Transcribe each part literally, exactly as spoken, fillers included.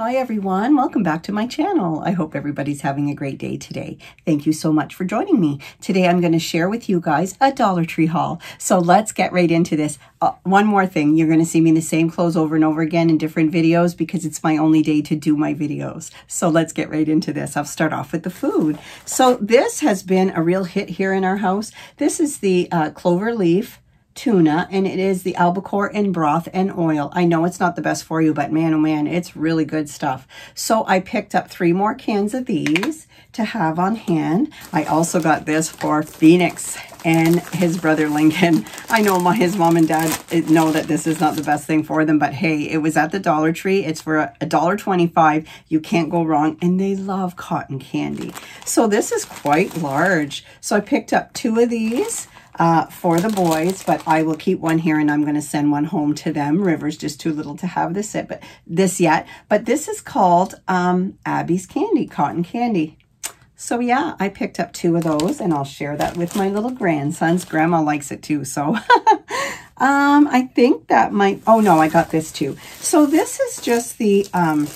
Hi everyone, welcome back to my channel. I hope everybody's having a great day today. Thank you so much for joining me. Today I'm going to share with you guys a Dollar Tree haul. So let's get right into this. Uh, one more thing, you're going to see me in the same clothes over and over again in different videos because it's my only day to do my videos. So let's get right into this. I'll start off with the food. So this has been a real hit here in our house. This is the uh, clover leaf tuna, and it is the albacore in broth and oil. I know it's not the best for you, but man, oh man, it's really good stuff. So I picked up three more cans of these to have on hand. I also got this for Phoenix and his brother Lincoln. I know my his mom and dad know that this is not the best thing for them, but hey, it was at the Dollar Tree. It's for a dollar twenty-five. You can't go wrong, and they love cotton candy. So this is quite large. So I picked up two of these Uh, for the boys, but I will keep one here and I'm going to send one home to them. River's just too little to have this yet, but this yet. But this is called um, Abby's Candy, cotton candy. So yeah, I picked up two of those and I'll share that with my little grandsons. Grandma likes it too, so um, I think that might, oh no, I got this too. So this is just the um,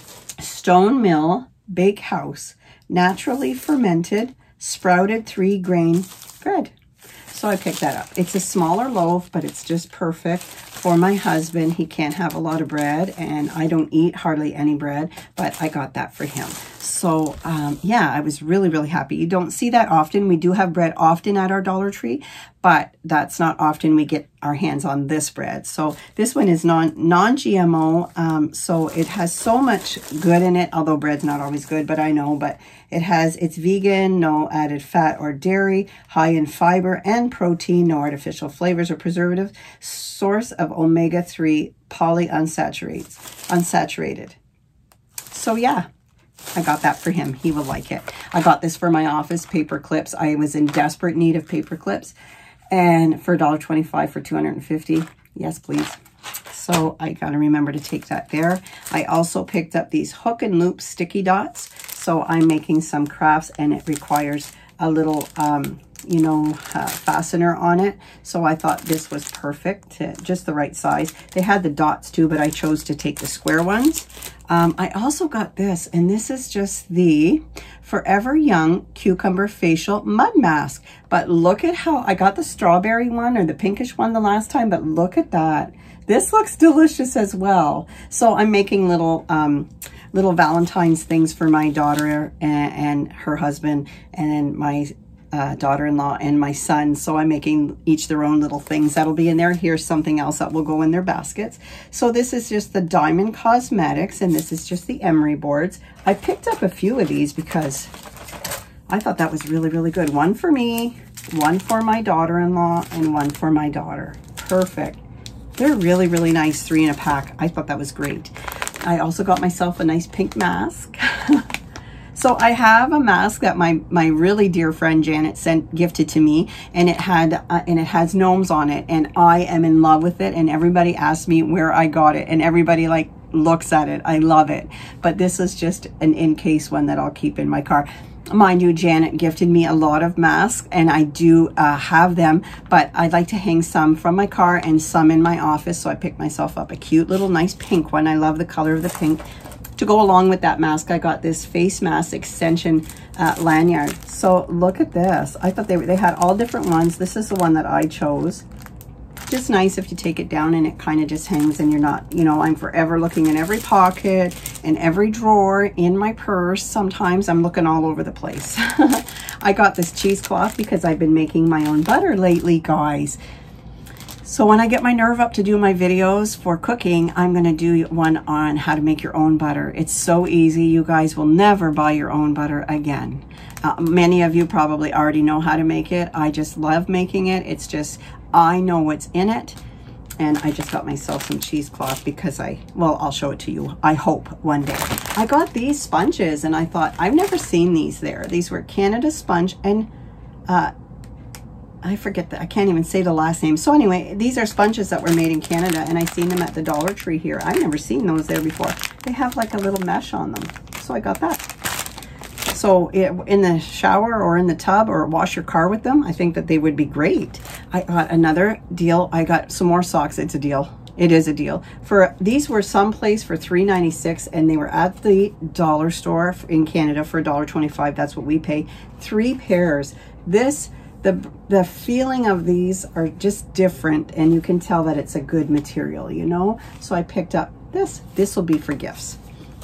Stone Mill Bakehouse, naturally fermented, sprouted three grain bread. So I picked that up. It's a smaller loaf, but it's just perfect for my husband. He can't have a lot of bread, and I don't eat hardly any bread, but I got that for him. So um, yeah, I was really, really happy. You don't see that often. We do have bread often at our Dollar Tree, but that's not often we get our hands on this bread. So this one is non, non-G M O, um, so it has so much good in it, although bread's not always good, but I know, but it has, it's vegan, no added fat or dairy, high in fiber and protein, no artificial flavors or preservatives, source of omega three polyunsaturated. Unsaturated. So yeah, I got that for him. He will like it. I got this for my office, paper clips. I was in desperate need of paper clips, and for a dollar twenty-five for two hundred fifty. Yes, please. So I got to remember to take that there. I also picked up these hook and loop sticky dots. So I'm making some crafts and it requires a little, um, you know, uh, fastener on it. So I thought this was perfect, to, just the right size. They had the dots too, but I chose to take the square ones. Um, I also got this, and this is just the Forever Young Cucumber Facial Mud Mask. But look at how, I got the strawberry one or the pinkish one the last time, but look at that. This looks delicious as well. So I'm making little, um, little Valentine's things for my daughter and, and her husband, and then my uh, daughter-in-law and my son. So I'm making each their own little things that'll be in there. Here's something else that will go in their baskets. So this is just the Diamond Cosmetics, and this is just the emery boards. I picked up a few of these because I thought that was really, really good. One for me, one for my daughter-in-law, and one for my daughter. Perfect. They're really, really nice, three in a pack. I thought that was great. I also got myself a nice pink mask. So I have a mask that my my really dear friend Janet sent gifted to me, and it had uh, and it has gnomes on it, and I am in love with it. And everybody asks me where I got it, and everybody like looks at it. I love it, but this is just an in case one that I'll keep in my car. Mind you, Janet gifted me a lot of masks, and I do uh, have them, but I'd like to hang some from my car and some in my office. So I picked myself up a cute little nice pink one. I love the color of the pink. To go along with that mask, I got this face mask extension uh, lanyard. So look at this. I thought they, were, they had all different ones. This is the one that I chose. Just nice if you take it down and it kind of just hangs, and you're not, you know, I'm forever looking in every pocket and every drawer in my purse. Sometimes I'm looking all over the place. I got this cheesecloth because I've been making my own butter lately, guys. So when I get my nerve up to do my videos for cooking, I'm going to do one on how to make your own butter. It's so easy. You guys will never buy your own butter again. Uh, many of you probably already know how to make it. I just love making it. It's just, I know what's in it. And I just got myself some cheesecloth because I, well, I'll show it to you, I hope, one day. I got these sponges, and I thought, I've never seen these there. These were Canada Sponge, and uh, I forget that, I can't even say the last name. So anyway, these are sponges that were made in Canada, and I seen them at the Dollar Tree here. I've never seen those there before. They have like a little mesh on them. So I got that. So it, in the shower or in the tub or wash your car with them, I think that they would be great. I got another deal. I got some more socks. It's a deal. It is a deal. For these were someplace for three ninety-six, and they were at the dollar store in Canada for a dollar twenty-five. That's what we pay. Three pairs. This, the the feeling of these are just different, and you can tell that it's a good material, you know? So I picked up this. This will be for gifts.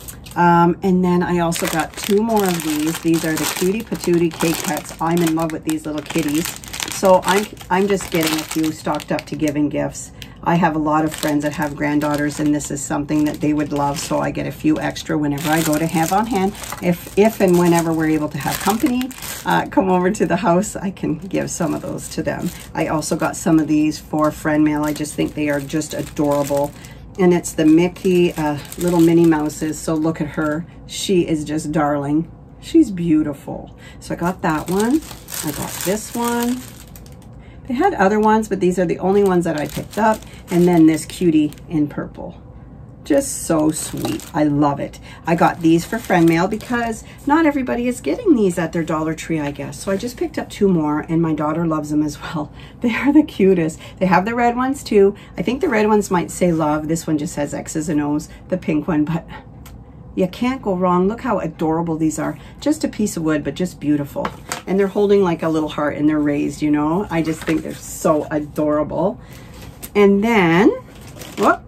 Um, and then I also got two more of these. These are the Cutie Patootie Cake Pets. I'm in love with these little kitties. So I'm, I'm just getting a few stocked up to giving gifts. I have a lot of friends that have granddaughters, and this is something that they would love, so I get a few extra whenever I go to have on hand. If if and whenever we're able to have company uh, come over to the house, I can give some of those to them. I also got some of these for friend mail. I just think they are just adorable. And it's the Mickey uh, little Minnie Mouses, so look at her. She is just darling. She's beautiful. So I got that one. I got this one. They had other ones, but these are the only ones that I picked up. And then this cutie in purple. Just so sweet. I love it. I got these for friend mail because not everybody is getting these at their Dollar Tree, I guess. So I just picked up two more, and my daughter loves them as well. They are the cutest. They have the red ones too. I think the red ones might say love. This one just has X's and O's, the pink one, but you can't go wrong. Look how adorable these are. Just a piece of wood, but just beautiful. And they're holding like a little heart, and they're raised, you know. I just think they're so adorable. And then, whoop,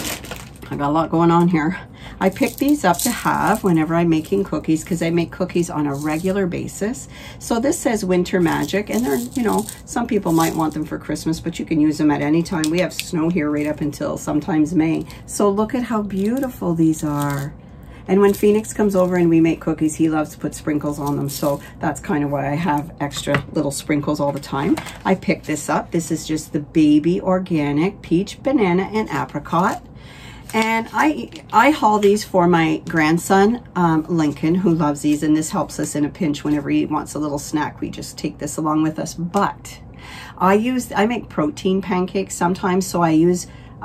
I got a lot going on here. I picked these up to have whenever I'm making cookies, because I make cookies on a regular basis. So this says Winter Magic, and they're, you know, some people might want them for Christmas, but you can use them at any time. We have snow here right up until sometimes May. So look at how beautiful these are. And when Phoenix comes over and we make cookies, he loves to put sprinkles on them. So that's kind of why I have extra little sprinkles all the time. I picked this up. This is just the Baby Organic Peach, Banana, and Apricot. And I I haul these for my grandson, um, Lincoln, who loves these. And this helps us in a pinch whenever he wants a little snack. We just take this along with us. But I use, I make protein pancakes sometimes. So I use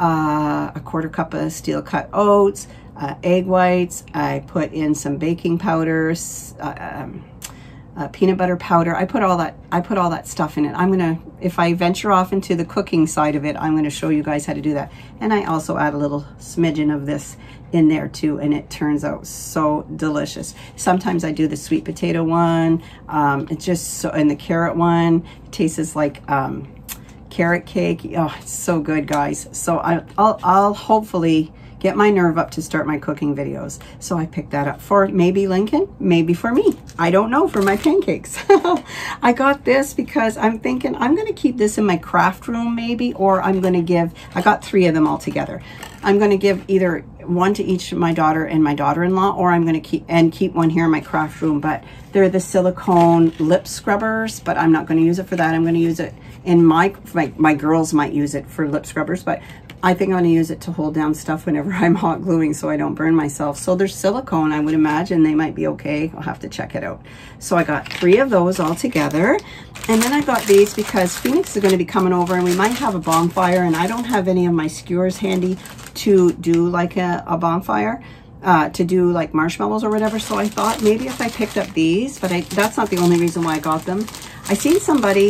uh, a quarter cup of steel cut oats, Uh, egg whites. I put in some baking powders, uh, um, uh, peanut butter powder. I put all that. I put all that stuff in it. I'm gonna, if I venture off into the cooking side of it, I'm gonna show you guys how to do that. And I also add a little smidgen of this in there too, and it turns out so delicious. Sometimes I do the sweet potato one. Um, it's just so, and the carrot one. It tastes like um, carrot cake. Oh, it's so good, guys. So I, I'll, I'll hopefully get my nerve up to start my cooking videos. So I picked that up for maybe Lincoln, maybe for me. I don't know, for my pancakes. I got this because I'm thinking I'm going to keep this in my craft room maybe, or I'm going to give, I got three of them all together. I'm going to give either one to each of my daughter and my daughter-in-law, or I'm going to keep, and keep one here in my craft room. But they're the silicone lip scrubbers, but I'm not going to use it for that. I'm going to use it in my, my, my girls might use it for lip scrubbers, but I think I'm going to use it to hold down stuff whenever I'm hot gluing so I don't burn myself. So there's silicone. I would imagine they might be okay. I'll have to check it out. So I got three of those all together. And then I got these because Phoenix is going to be coming over and we might have a bonfire, and I don't have any of my skewers handy to do like a, a bonfire, uh, to do like marshmallows or whatever. So I thought maybe if I picked up these, but I, that's not the only reason why I got them. I seen somebody,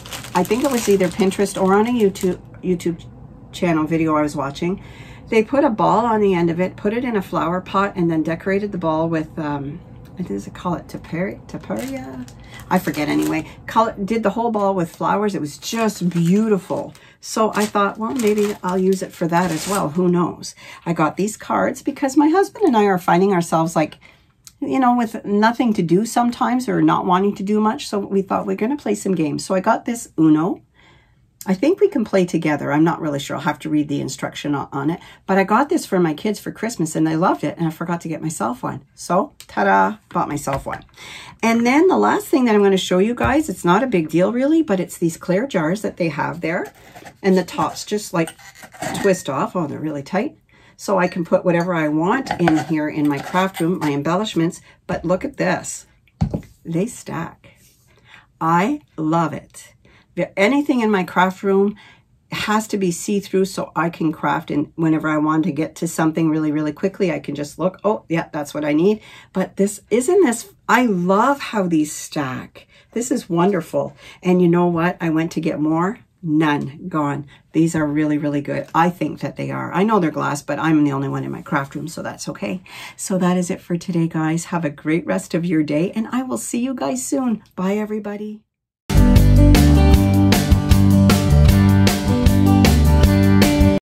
I think it was either Pinterest or on a YouTube, YouTube channel video I was watching, they put a ball on the end of it, put it in a flower pot, and then decorated the ball with um what does it call it, taperia taperia I forget anyway, color, did the whole ball with flowers. It was just beautiful. So I thought, well, maybe I'll use it for that as well, who knows. I got these cards because my husband and I are finding ourselves like, you know, with nothing to do sometimes, or not wanting to do much. So we thought we're going to play some games. So I got this Uno. I think we can play together. I'm not really sure. I'll have to read the instruction on it. But I got this for my kids for Christmas and they loved it. And I forgot to get myself one. So, ta-da, bought myself one. And then the last thing that I'm going to show you guys, it's not a big deal really, but it's these clear jars that they have there. And the tops just like twist off. Oh, they're really tight. So I can put whatever I want in here in my craft room, my embellishments. But look at this. They stack. I love it. Anything in my craft room has to be see-through so I can craft, and whenever I want to get to something really, really quickly, I can just look, oh, yeah, that's what I need. But this, isn't this, I love how these stack. This is wonderful. And you know what? I went to get more. None. Gone. These are really, really good. I think that they are. I know they're glass, but I'm the only one in my craft room, so that's okay. So that is it for today, guys. Have a great rest of your day, and I will see you guys soon. Bye, everybody.